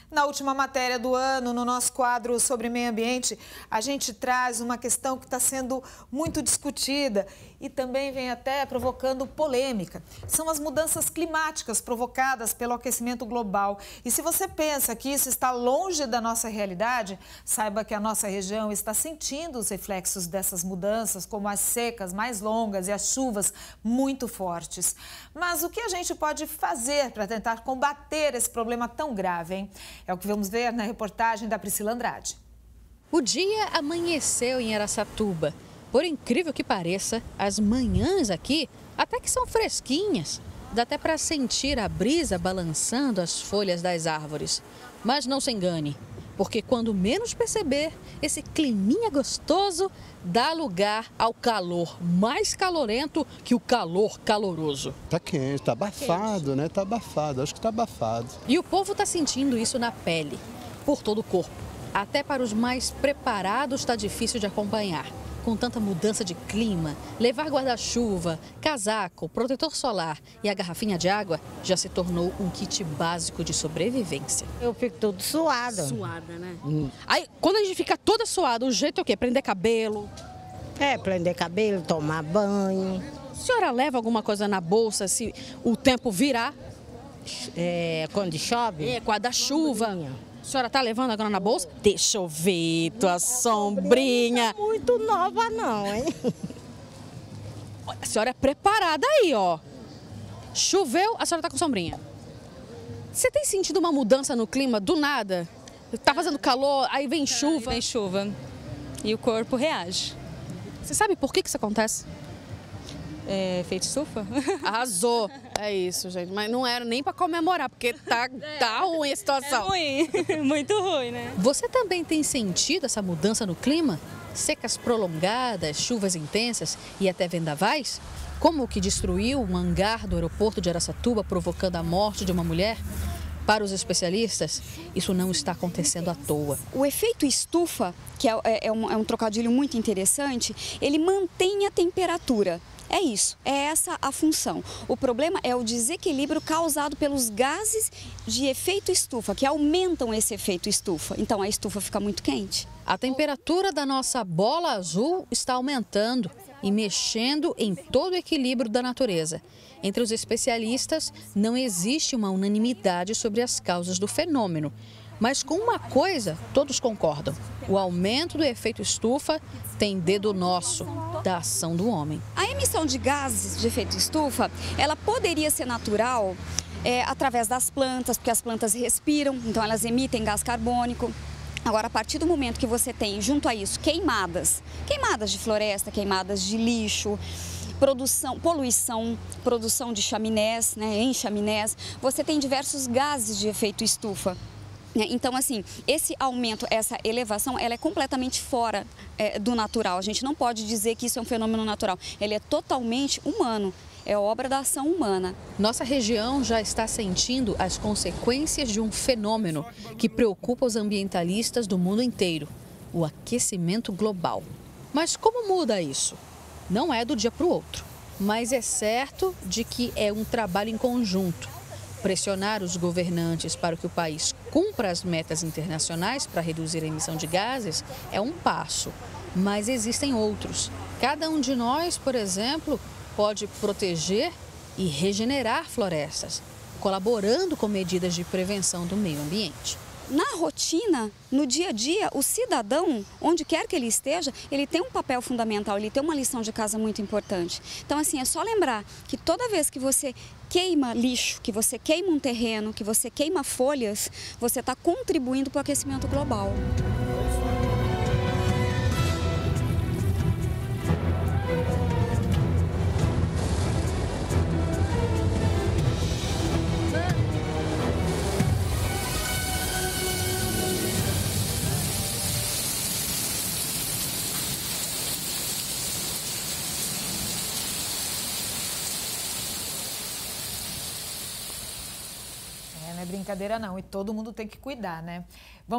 Na última matéria do ano, no nosso quadro sobre meio ambiente, a gente traz uma questão que está sendo muito discutida e também vem até provocando polêmica. São as mudanças climáticas provocadas pelo aquecimento global. E se você pensa que isso está longe da nossa realidade, saiba que a nossa região está sentindo os reflexos dessas mudanças, como as secas mais longas e as chuvas muito fortes. Mas o que a gente pode fazer para tentar combater esse problema tão grave, hein? É o que vamos ver na reportagem da Priscila Andrade. O dia amanheceu em Araçatuba. Por incrível que pareça, as manhãs aqui até que são fresquinhas. Dá até para sentir a brisa balançando as folhas das árvores. Mas não se engane, porque quando menos perceber, esse climinha gostoso dá lugar ao calor mais calorento que o calor caloroso. Tá quente, tá abafado, né? Tá abafado, acho que tá abafado. E o povo tá sentindo isso na pele, por todo o corpo. Até para os mais preparados está difícil de acompanhar. Com tanta mudança de clima, levar guarda-chuva, casaco, protetor solar e a garrafinha de água já se tornou um kit básico de sobrevivência. Eu fico tudo suada. Suada, né? Aí, quando a gente fica toda suada, o jeito é o quê? Prender cabelo? Prender cabelo, tomar banho. A senhora leva alguma coisa na bolsa se o tempo virar? Quando chove? Guarda-chuva. A senhora tá levando agora na bolsa? Deixa eu ver tua sombrinha. Não é muito nova não, hein? A senhora é preparada aí, ó. Choveu, a senhora tá com sombrinha. Você tem sentido uma mudança no clima do nada? Tá fazendo calor, aí vem chuva. Vem chuva e o corpo reage. Você sabe por que isso acontece? Efeito estufa? Arrasou. É isso, gente. Mas não era nem para comemorar, porque tá ruim a situação. É ruim, muito ruim, né? Você também tem sentido essa mudança no clima? Secas prolongadas, chuvas intensas e até vendavais? Como o que destruiu um hangar do aeroporto de Araçatuba, provocando a morte de uma mulher? Para os especialistas, isso não está acontecendo à toa. O efeito estufa, que é um trocadilho muito interessante, ele mantém a temperatura. É isso, é essa a função. O problema é o desequilíbrio causado pelos gases de efeito estufa, que aumentam esse efeito estufa. Então a estufa fica muito quente. A temperatura da nossa bola azul está aumentando e mexendo em todo o equilíbrio da natureza. Entre os especialistas, não existe uma unanimidade sobre as causas do fenômeno. Mas com uma coisa, todos concordam. O aumento do efeito estufa tem dedo nosso, da ação do homem. A emissão de gases de efeito estufa, ela poderia ser natural através das plantas, porque as plantas respiram, então elas emitem gás carbônico. Agora, a partir do momento que você tem, junto a isso, queimadas de floresta, queimadas de lixo, produção de chaminés, em chaminés, você tem diversos gases de efeito estufa. Então, assim, esse aumento, essa elevação, ela é completamente fora do natural. A gente não pode dizer que isso é um fenômeno natural. Ele é totalmente humano, é obra da ação humana. Nossa região já está sentindo as consequências de um fenômeno que preocupa os ambientalistas do mundo inteiro, o aquecimento global. Mas como muda isso? Não é do dia para o outro, mas é certo de que é um trabalho em conjunto. Pressionar os governantes para que o país cumpra as metas internacionais para reduzir a emissão de gases é um passo, mas existem outros. Cada um de nós, por exemplo, pode proteger e regenerar florestas, colaborando com medidas de prevenção do meio ambiente. Na rotina, no dia a dia, o cidadão, onde quer que ele esteja, ele tem um papel fundamental, ele tem uma lição de casa muito importante. Então, assim, é só lembrar que toda vez que você queima lixo, que você queima um terreno, que você queima folhas, você está contribuindo para o aquecimento global. Não é brincadeira não, e todo mundo tem que cuidar, né?